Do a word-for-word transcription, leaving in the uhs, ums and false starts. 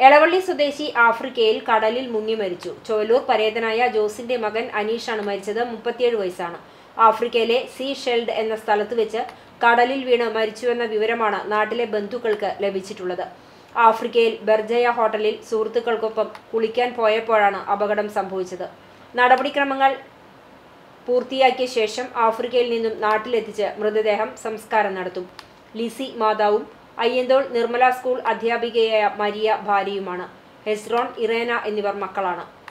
എളവള്ളി സ്വദേശി ആഫ്രിക്കയിൽ കടലിൽ മുങ്ങി മരിച്ചു. ചോലൂർ പരേതനായ ജോസിന്റെ മകൻ അനീഷാണ് മരിച്ചത്. മുപ്പത്തിയേഴ് വയസ്സാണ്. ആഫ്രിക്കയിലെ സീ ഷെൽഡ് എന്ന സ്ഥലത്ത് വെച്ച് കടലിൽ വീണ് മരിച്ചുവെന്ന വിവരമാണ് നാട്ടിലെ ബന്ധുക്കൾക്ക് ലഭിച്ചിട്ടുള്ളത്. ആഫ്രിക്കയിൽ ബെർജയ ഹോട്ടലിൽ സുഹൃത്തുക്കൾക്കൊപ്പം കുളിക്കാൻ പോയപ്പോഴാണ് അപകടം സംഭവിച്ചത്. നടപടിക്രമങ്ങൾ പൂർത്തിയാക്കിയ ശേഷം ആഫ്രിക്കയിൽ നിന്നും നാട്ടിലെത്തിച്ച് മൃതദേഹം സംസ്കാരം നടത്തും. ലിസി മാതാവും അയ്യന്തോൾ നിർമ്മല സ്കൂൾ അധ്യാപികയായ മരിയ ഭാര്യയുമാണ്. ഹെസ്രോൺ, ഇറേന എന്നിവർ മക്കളാണ്.